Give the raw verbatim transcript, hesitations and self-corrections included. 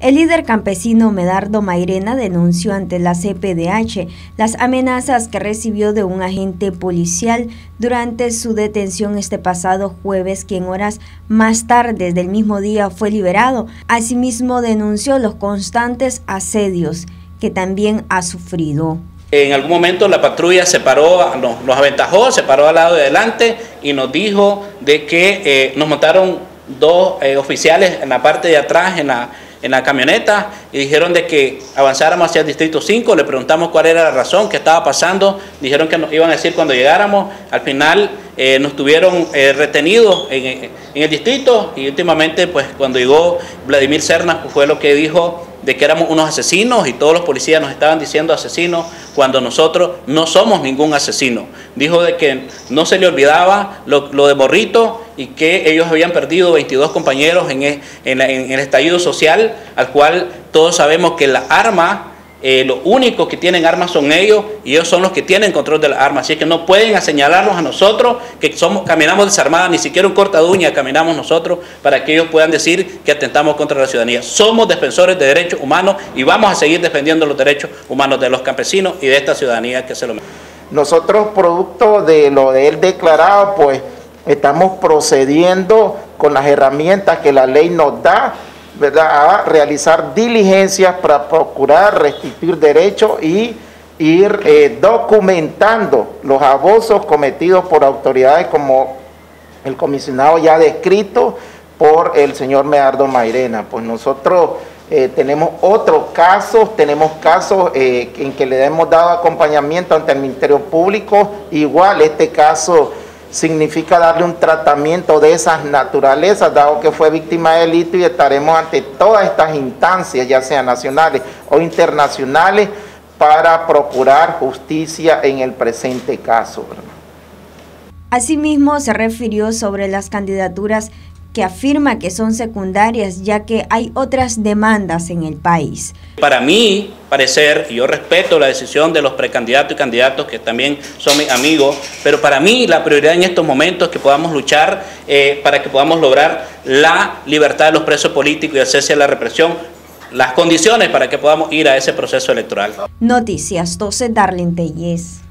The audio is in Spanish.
El líder campesino Medardo Mairena denunció ante la C P D H las amenazas que recibió de un agente policial durante su detención este pasado jueves, quien horas más tarde del mismo día fue liberado. Asimismo, denunció los constantes asedios que también ha sufrido. En algún momento la patrulla se paró, nos, nos aventajó, se paró al lado de adelante y nos dijo de que eh, nos montaron dos eh, oficiales en la parte de atrás, en la en la camioneta, y dijeron de que avanzáramos hacia el distrito cinco. Le preguntamos cuál era la razón, qué estaba pasando, dijeron que nos iban a decir cuando llegáramos. Al final eh, nos tuvieron eh, retenidos en, en el distrito, y últimamente pues cuando llegó Vladimir Cernas pues, fue lo que dijo de que éramos unos asesinos, y todos los policías nos estaban diciendo asesinos cuando nosotros no somos ningún asesino. Dijo de que no se le olvidaba lo, lo de Morrito, y que ellos habían perdido veintidós compañeros en el, en, en el estallido social, al cual todos sabemos que las armas, eh, los únicos que tienen armas son ellos, y ellos son los que tienen control de las armas. Así que no pueden señalarnos a nosotros que somos, caminamos desarmadas, ni siquiera un corta de uña caminamos nosotros, para que ellos puedan decir que atentamos contra la ciudadanía. Somos defensores de derechos humanos y vamos a seguir defendiendo los derechos humanos de los campesinos y de esta ciudadanía que se lo merece. Nosotros, producto de lo de él declarado, pues estamos procediendo con las herramientas que la ley nos da, ¿verdad?, a realizar diligencias para procurar restituir derechos y ir eh, documentando los abusos cometidos por autoridades como el comisionado ya descrito por el señor Medardo Mairena. Pues nosotros eh, tenemos otros casos, tenemos casos eh, en que le hemos dado acompañamiento ante el Ministerio Público. Igual este caso significa darle un tratamiento de esas naturalezas, dado que fue víctima de delito, y estaremos ante todas estas instancias, ya sean nacionales o internacionales, para procurar justicia en el presente caso, ¿verdad? Asimismo, se refirió sobre las candidaturas que afirma que son secundarias, ya que hay otras demandas en el país. Para mí, parecer, y yo respeto la decisión de los precandidatos y candidatos que también son mis amigos, pero para mí la prioridad en estos momentos es que podamos luchar eh, para que podamos lograr la libertad de los presos políticos y el cese de la represión, las condiciones para que podamos ir a ese proceso electoral. Noticias doce, Darlene Tellez.